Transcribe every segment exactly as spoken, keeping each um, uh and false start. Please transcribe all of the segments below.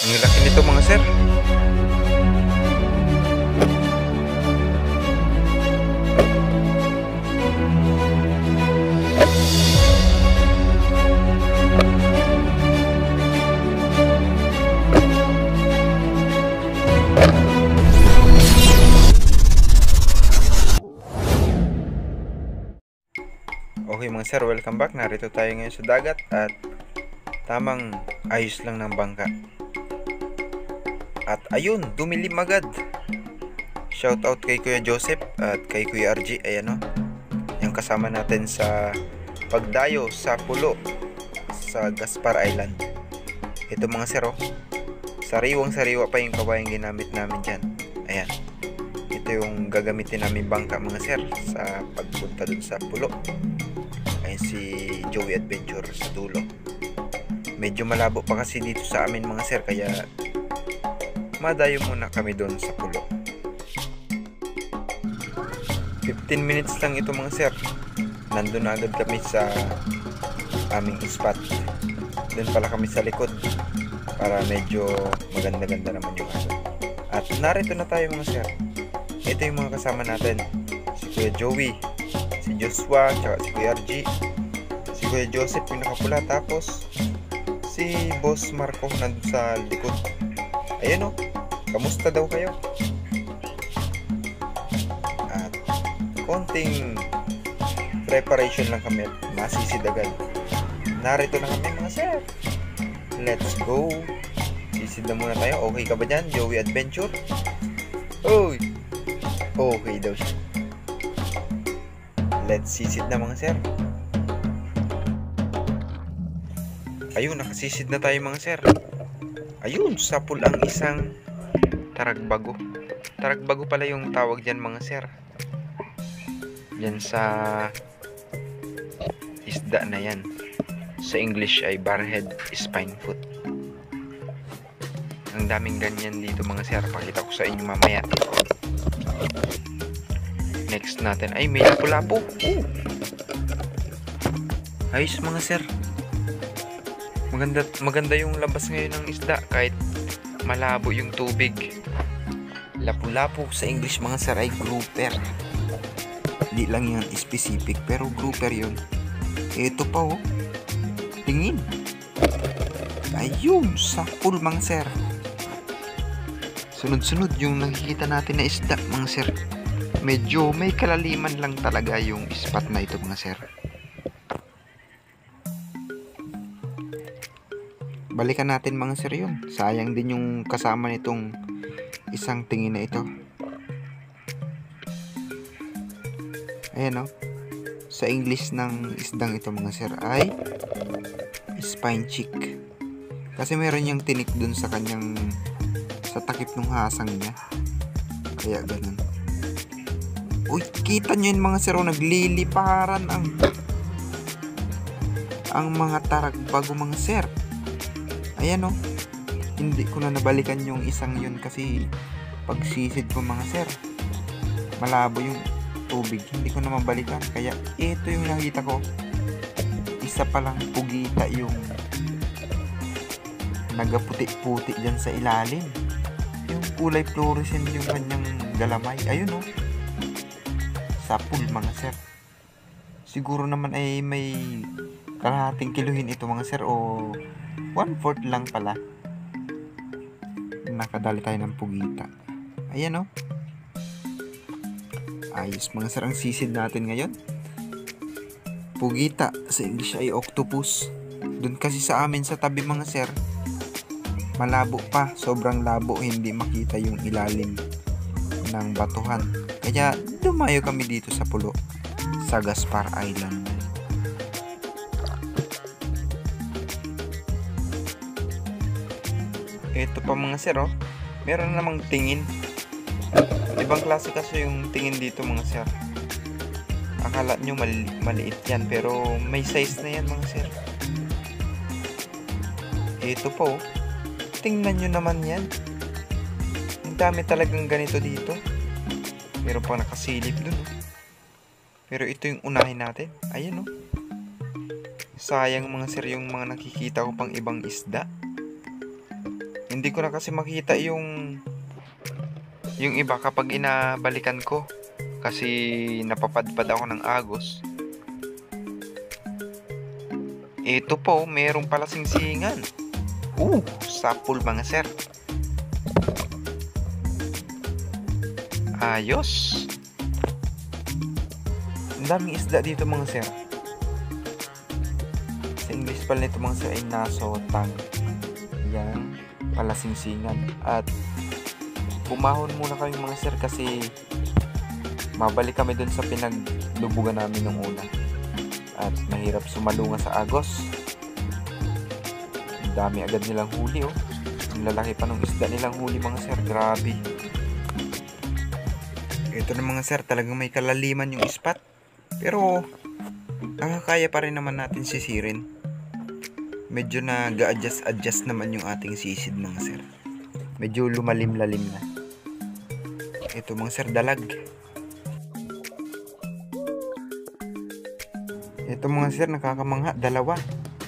Ang laki nito mga sir. Okay mga sir, welcome back. Narito tayo ngayon sa dagat at tamang ayos lang ng bangka. At ayun, dumilim agad. Shout out kay Kuya Joseph at kay Kuya R G. Ayan o, yung kasama natin sa pagdayo sa pulo sa Gaspar Island. Ito mga sir oh, sariwang sariwa pa yung kabayang ginamit namin dyan. Ayan, ito yung gagamitin namin bangka mga sir sa pagpunta dun sa pulo. Ayan si Joey Adventure sa dulo. Medyo malabo pa kasi dito sa amin mga sir, kaya madayo muna kami doon sa pulo. fifteen minutes lang ito mga sir. Nandun na agad kami sa aming spot. Doon pala kami sa likod para medyo maganda-ganda naman yung ano. At narito na tayo mga sir. Ito yung mga kasama natin. Si Kuya Joey, si Joshua, tsaka si Kuya R G, si Kuya Joseph yung nakapula, tapos si Boss Marco nandun sa likod. Ayan o, kamusta daw kayo? At konting preparation lang kami at masisid agad. Narito na kami mga sir. Let's go. Sisid na muna tayo. Okay ka ba dyan, Joey Adventure? Oy, okay daw siya. Let's sisid na mga sir. Ayun, nakasisid na tayo mga sir. Ayun, sapul ang isang taragbago. Taragbago pala yung tawag dyan mga sir. Yan sa isda na yan. Sa English ay barhead spinefoot. Ang daming ganyan dito mga sir. Pakita ko sa inyo mamaya. Next natin ay may lapu-lapu. Oh. Ayos mga sir. Maganda, maganda yung labas ngayon ng isda kahit malabo yung tubig. Lapu-lapu sa English mga sir ay grouper. Hindi lang yan specific pero grouper yun. Ito pa oh. Tingin. Ayun, sapul mga sir. Sunod-sunod yung nakikita natin na isda mga sir. Medyo may kalaliman lang talaga yung spot na ito mga sir. Balikan natin mga sir yun. Sayang din yung kasama nitong isang tingin na ito. Ayan o. Sa English ng isdang ito mga sir ay spine chick. Kasi meron niyang tinik dun sa kanyang sa takip ng hasang niya. Kaya ganun. Uy, kita nyo yun mga sir, nagliliparan ang ang mga taragbago mga sir. Ayan o, hindi ko na nabalikan yung isang yun kasi pagsisid ko mga sir, malabo yung tubig, hindi ko na mabalikan. Kaya ito yung nakita ko, isa palang pugita yung nagaputi-puti dyan sa ilalim. Yung kulay fluorescent yung kanyang galamay. Ayun o, sapul mga sir. Siguro naman ay may kalahating kiluhin ito mga sir o one fourth lang pala. Nakadali tayo ng pugita. Ayan o, ayos mga sir ang sisid natin ngayon. Pugita sa English ay octopus. Doon kasi sa amin sa tabi mga sir, malabo pa, sobrang labo, hindi makita yung ilalim ng batuhan. Kaya dumayo kami dito sa pulo sa Gaspar Island. Ito pa mga sir oh, meron namang tingin. Ibang klase kasi yung tingin dito mga sir. Akala nyo mali maliit yan, pero may size na yan mga sir. Ito po, tingnan nyo naman yan. Ang dami talagang ganito dito. Meron pang nakasilip dun. Pero ito yung unahin natin. Ayan oh. Sayang mga sir yung mga nakikita ko pang ibang isda. Hindi ko na kasi makita yung yung iba kapag inabalikan ko kasi napapadpad ako ng agos. Ito po, merong pala singsingan. Uh, sapul mga sir. Ayos. Ang daming isda dito mga sir. Sa English pala nito mga sir ay nasotang. Yan, palasingsingan. At bumahon muna kami mga sir kasi mabalik kami dun sa pinaglubugan namin nung una. At mahirap sumalunga sa agos. Ang dami agad nilang huli oh. Ang lalaki pa ng isda nilang huli mga sir. Grabe. Ito na mga sir, talagang may kalaliman yung spot. Pero nakakaya pa rin naman natin sisirin. Medyo nag-adjust-adjust naman yung ating sisid mga sir. Medyo lumalim-lalim na. Ito mga sir, dalag. Ito mga sir, nakakamangha, dalawa.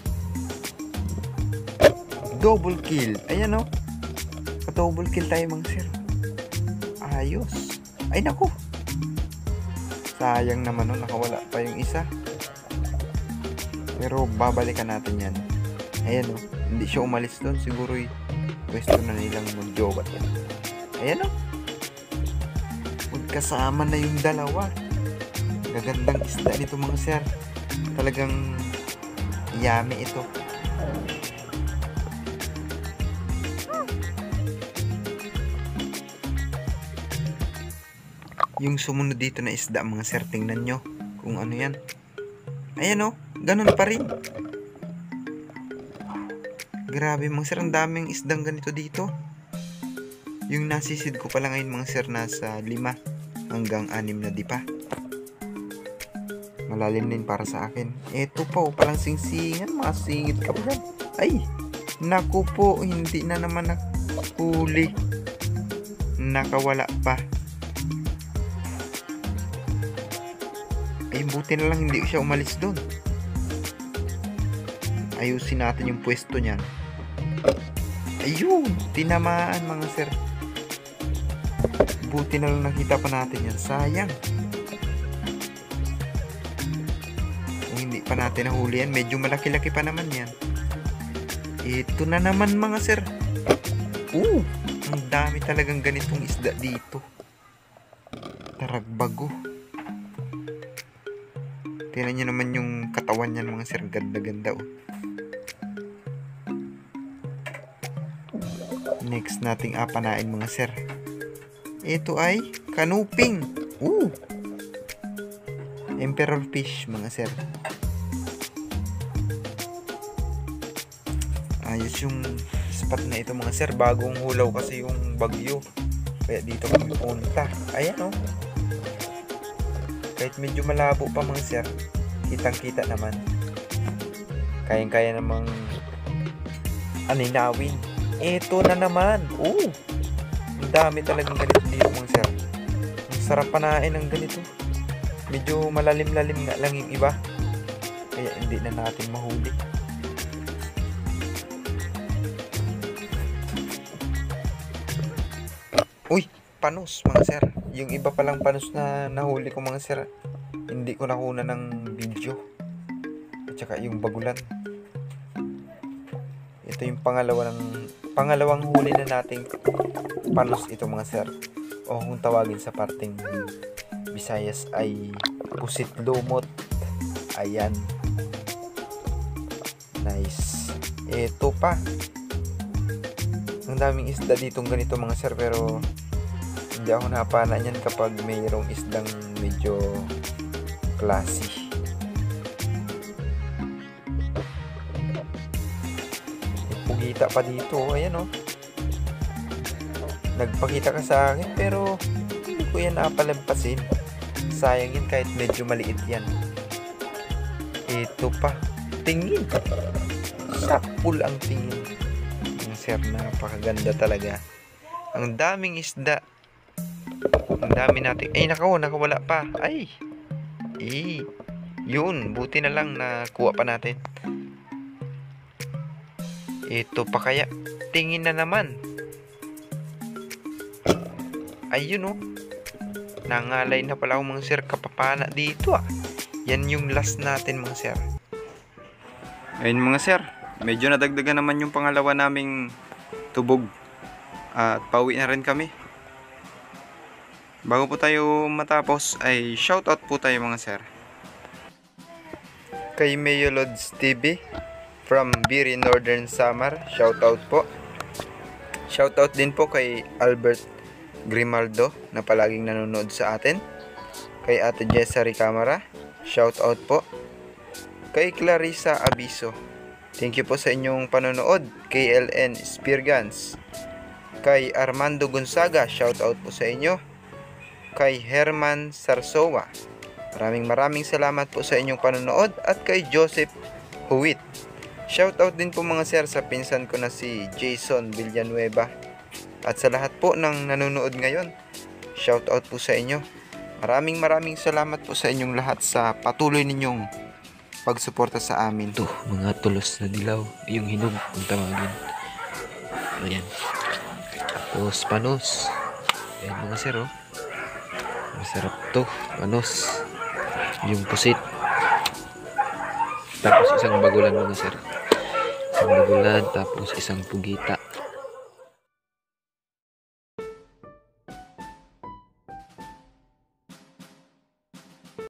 Double kill. Ayan o. Double kill tayo mga sir. Ayos. Ay naku. Sayang naman o, nakawala pa yung isa. Pero babalikan natin yan. Ayan o, hindi siya umalis doon. Siguro y pwesto na nilang mag-jobat yan. Ayan o, magkasama na yung dalawa. Gagandang isda nito mga sir. Talagang yummy ito. Yung sumunod dito na isda mga sir, tingnan nyo kung ano yan. Ayan o, ganun pa rin. Grabe mga sir, ang daming isdang ganito dito. Yung nasisid ko pala ngayon mga sir, nasa lima hanggang anim na dipa. Malalim din para sa akin. Eto pa o, palang singsingan, masingit ka ba? Ay, naku po, hindi na naman nakuli. Nakawala pa. Ay, buti na lang hindi siya umalis doon. Ayusin natin yung pwesto niyan. Ayun, tinamaan mga sir. Buti na lang nakita pa natin yan. Sayang. Kung hindi pa natin nahuli yan, medyo malaki-laki pa naman yan. Ito na naman mga sir. Uh, ang dami talagang ganitong isda dito. Taragbago. Tingnan nyo naman yung katawan niyan mga sir. Ganda-ganda oh. Next nating apanain mga sir. Ito ay kanuping. Uh, emperor fish mga sir. Ayos yung spot na ito mga sir. Bagong hulaw kasi yung bagyo. Kaya dito kami punta. Ayan oh. Kahit medyo malabo pa mga sir, kitang kita naman. Kayang-kaya namang aninawin. Ito na naman. Oh, ang dami talagang ganito dito mga sir. Ang sarap panain ng ganito. Medyo malalim-lalim nga lang yung iba. Kaya hindi na natin mahuli. Uy, panos mga sir. Yung iba palang panos na nahuli ko mga sir, hindi ko nakuna ng video. At saka yung bagulan. Ito yung pangalawa ng pangalawang huli na nating panos ito mga sir. O kung tawagin sa parting Visayas ay pusit lumot. Ayan. Nice. Ito pa. Ang daming isda ditong ganito mga sir, pero hindi ako napana yan kapag mayroong isdang medyo classy. Pugita pa dito. Ayan o. Nagpakita ka sa akin pero hindi ko yan napalampasin. Sayang yun kahit medyo maliit yan. Ito pa. Tingin. Sapul ang tingin. Ang sir, napakaganda talaga. Ang daming isda. Ang dami natin. Ay, nakaw, nakawala pa. Ay. Eh. Yun, buti na lang nakuha pa natin. Ito pa kaya? Tingin na naman. Ayun oh. Nangalay na pala ako mga sir. Kapapana dito ah. Yan yung last natin mga sir. Ayun mga sir. Medyo nadagdagan naman yung pangalawa naming tubog. At pauwi na rin kami. Bago po tayo matapos ay shoutout po tayo mga sir. Kay Mayo Lods T V from Biri Northern Samar, shoutout po. Shoutout din po kay Albert Grimaldo na palaging nanonood sa atin. Kay Ate Jessary Camara, shoutout po. Kay Clarissa Abiso, thank you po sa inyong panonood. Kay L N Spearguns. Kay Armando Gonzaga, shoutout po sa inyo. Kay Herman Sarsowa, maraming maraming salamat po sa inyong panonood. At kay Joseph Huwit, shoutout din po mga sir sa pinsan ko na si Jason Villanueva. At sa lahat po ng nanonood ngayon, shoutout po sa inyo. Maraming maraming salamat po sa inyong lahat sa patuloy ninyong pagsuporta sa amin. Ito, mga tulos na dilaw, yung hinog kung tawagin. Ayan. Tapos panos. Ayan mga sir oh. Masarap to, panos. Yung pusit. Tapos isang bagulan mga sir. Isang bagulan, tapos isang pugita.